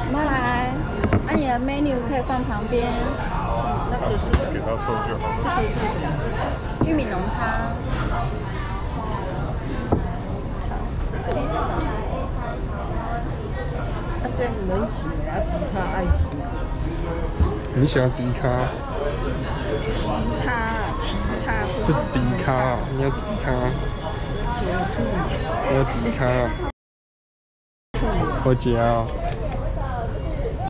妈来，那你的 menu 可以放旁边。 那个是给他收就好。 玉米浓汤。 这样能挤啊，比他爱挤。 你喜欢低咖？ 其他是低咖啊，你要低咖。你要低咖啊。我姐啊。